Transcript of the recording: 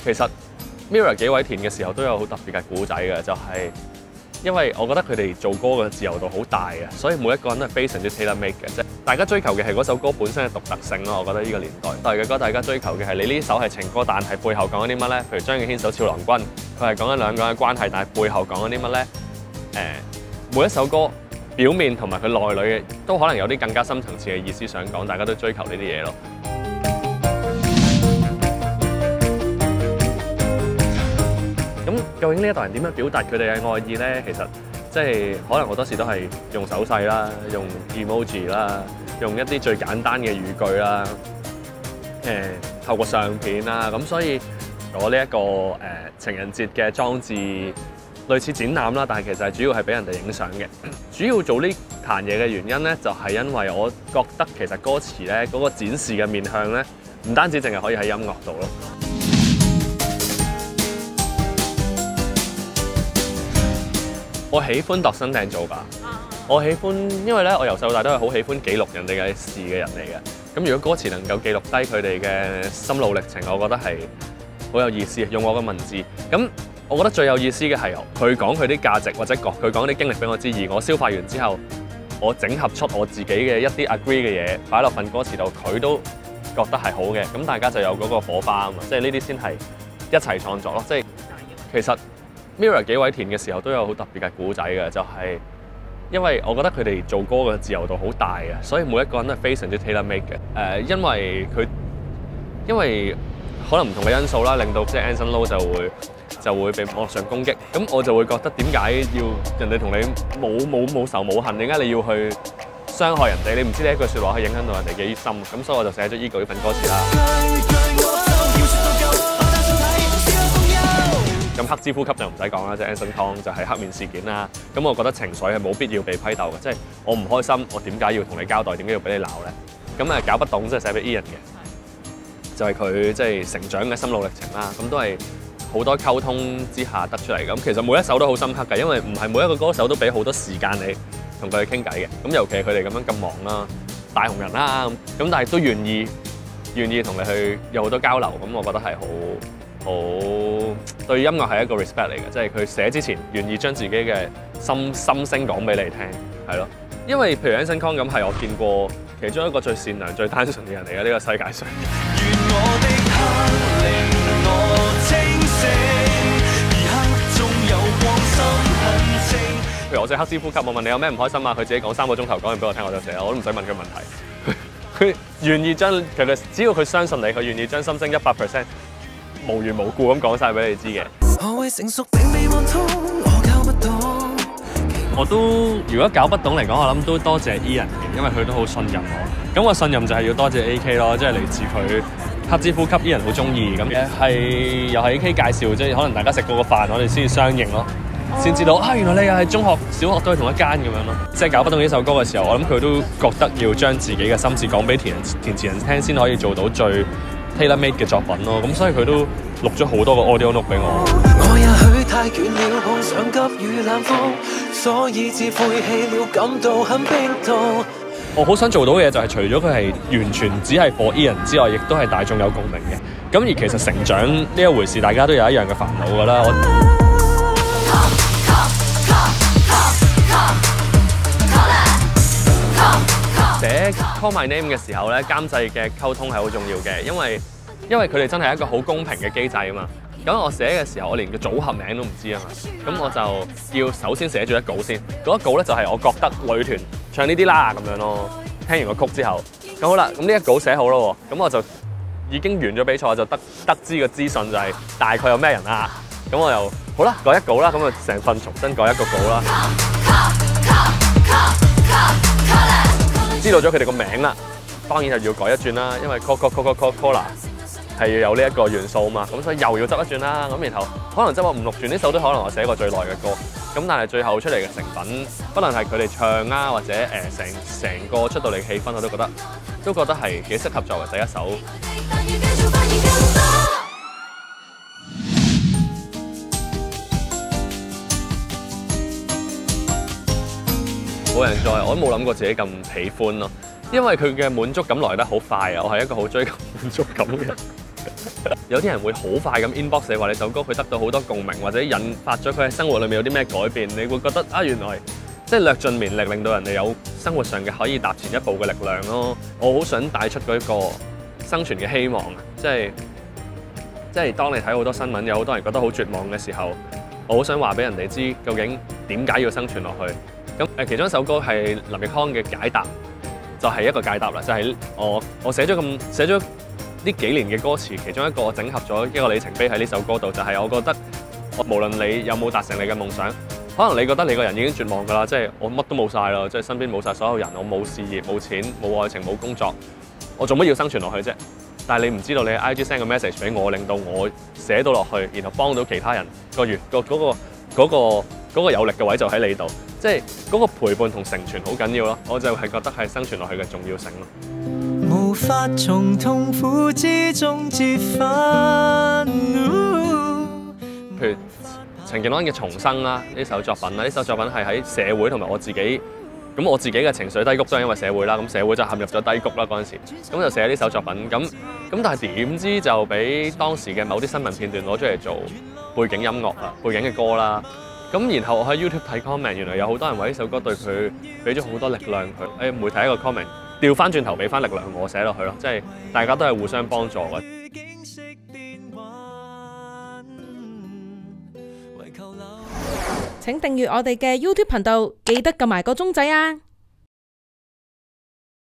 其實 Mirror 幾位填嘅時候都有好特別嘅故仔嘅，就係因為我覺得佢哋做歌嘅自由度好大嘅，所以每一個人都係非常之 tailor made 嘅，即係大家追求嘅係嗰首歌本身嘅獨特性咯。我覺得呢個年代，但係嘅歌大家追求嘅係你呢首係情歌，但係背後講緊啲乜咧？譬如張敬軒首《俏郎君》，佢係講緊兩個人嘅關係，但係背後講緊啲乜咧？每一首歌表面同埋佢內裏嘅都可能有啲更加深層次嘅意思想講，大家都追求呢啲嘢咯。咁究竟呢一代人點樣表達佢哋嘅愛意咧？其實即係可能好多時都係用手勢啦，用 emoji 啦，用一啲最簡單嘅語句啦，透過相片啦，咁所以我呢一個情人節嘅裝置類似展覽啦，但係其實係主要係俾人哋影相嘅。主要做呢壇嘢嘅原因咧，就係因為我覺得其實歌詞咧嗰個展示嘅面向咧，唔單止淨係可以喺音樂度咯。我喜歡度身訂造吧。我喜歡，因為咧我由細到大都係好喜歡記錄人哋嘅事嘅人嚟嘅。咁如果歌詞能夠記錄低佢哋嘅心路歷程，我覺得係好有意思。用我嘅文字，咁我覺得最有意思嘅係佢講佢啲價值或者佢講啲經歷俾我知，而我消化完之後，我整合出我自己嘅一啲 agree 嘅嘢擺落份歌詞度，佢都覺得係好嘅。咁大家就有嗰個火花啊嘛，即係呢啲先係一齊創作咯。即係其實 Mirror 幾位填嘅時候都有好特別嘅故仔嘅，就係因為我覺得佢哋做歌嘅自由度好大嘅，所以每一個人都係非常之 tailor made 嘅。因為可能唔同嘅因素啦，令到即係 Anson Lo 就會被網絡上攻擊，咁我就會覺得點解要人哋同你冇仇冇恨，點解你要去傷害人哋？你唔知呢一句説話可以影響到人哋幾深，咁所以我就寫咗呢份歌詞啦。咁黑之呼吸就唔使講啦，即係 Anson Kong 就係黑面事件啦。咁我覺得情緒係冇必要被批鬥嘅，即係我唔開心，我點解要同你交代？點解要俾你鬧咧？咁搞不懂即係寫俾 Ian 嘅，就係佢即係成長嘅心路歷程啦。咁都係好多溝通之下得出嚟。咁其實每一首都好深刻嘅，因為唔係每一個歌手都俾好多時間你同佢哋傾偈嘅。咁尤其係佢哋咁樣咁忙啦，大紅人啦，咁但係都願意同你去有好多交流。咁我覺得係好對音樂係一個 respect 嚟嘅，即係佢寫之前願意將自己嘅心聲講俾你聽，係咯。因為譬如 Anson Kong 咁係我見過其中一個最善良、最單純嘅人嚟嘅呢個世界上。譬如我寫黑之呼吸，我問你有咩唔開心啊？佢自己講3個鐘頭講完俾我聽，我就寫，我都唔使問佢問題。佢願意將只要佢相信你，佢願意將心聲100%。無緣無故咁講晒俾你知嘅。我都如果搞不懂嚟講，我諗都多謝 Ian 嘅，因為佢都好信任我。咁我信任就係要多謝 AK 咯，即係嚟自佢黑之呼吸 ，Ian 好中意。咁又係 AK 介紹，即係可能大家食過個飯，我哋先至相認咯，先知道啊原來你又係中學、小學都係同一間咁樣咯。即係搞不懂呢首歌嘅時候，我諗佢都覺得要將自己嘅心事講俾填詞人聽，先可以做到最tailor made 嘅作品咯，咁所以佢都錄咗好多個 audio note 俾我。我也許太倦了，碰上急雨冷風，所以至晦氣了，感到很冰凍。我好想做到嘅嘢就係除咗佢係完全只係 for Ian 之外，亦都係大眾有共鳴嘅。咁而其實成長呢一回事，大家都有一樣嘅煩惱㗎啦。寫 Call My Name 嘅時候咧，監製嘅溝通係好重要嘅，因為佢哋真係一個好公平嘅機制啊嘛。咁我寫嘅時候，我連個組合名都唔知啊嘛。咁我就要首先寫咗一稿先，嗰一稿咧就係我覺得女團唱呢啲啦咁樣咯。聽完個曲之後，咁好啦，咁呢一稿寫好咯，咁我就已經完咗比賽，我就得知個資訊就係大概有咩人啦。咁我又好啦，改一稿啦，咁啊成份重新改一個稿啦。知道咗佢哋個名啦，當然係要改一轉啦，因為 Coca-Cola 係要有呢一個元素嘛，咁所以又要執一轉啦。咁然後可能執我5、6轉，呢首都可能我寫過最耐嘅歌。咁但係最後出嚟嘅成品，不論係佢哋唱啊，或者成個出到嚟嘅氣氛，我都覺得係幾適合作為第一首。冇人在，我都冇諗過自己咁喜歡咯，因為佢嘅滿足感來得好快啊！我係一個好追求滿足感嘅人。 有啲人會好快咁 inbox 你話你首歌佢得到好多共鳴，或者引發咗佢喺生活裏面有啲咩改變，你會覺得啊原來即係略盡綿力令到人哋有生活上嘅可以踏前一步嘅力量咯。我好想帶出嗰個生存嘅希望啊！即係當你睇好多新聞，有好多人覺得好絕望嘅時候，我好想話俾人哋知究竟點解要生存落去。咁其中一首歌係林奕匡嘅解答，就係一個解答啦，就係我寫咗呢幾年嘅歌詞，其中一個我整合咗一個里程碑喺呢首歌度，就係我覺得無論你有冇達成你嘅夢想，可能你覺得你個人已經絕望㗎啦，即係我乜都冇晒啦，即係身邊冇晒所有人，我冇事業、冇錢、冇愛情、冇工作，我做乜要生存落去啫？但係你唔知道你 IG send 個 message 俾我，令到我寫到落去，然後幫到其他人，嗰個有力嘅位就喺你度，即係嗰個陪伴同成全好緊要咯。我就係覺得係生存落去嘅重要性咯。無法從痛苦之中折返。譬如陳健安嘅《重生》啦，呢首作品啦，呢首作品係喺社會同埋我自己。咁我自己嘅情緒低谷都係因為社會啦，咁社會就陷入咗低谷啦嗰陣時，咁就寫呢首作品，咁但係點知就俾當時嘅某啲新聞片段攞出嚟做背景音樂啦、背景嘅歌啦，咁然後我喺 YouTube 睇 comment， 原來有好多人話呢首歌對佢俾咗好多力量佢，媒體一個 comment 調翻轉頭俾翻力量我寫落去咯，即係大家都係互相幫助嘅。 請訂閱我哋嘅 YouTube 頻道，記得撳埋個鐘仔啊！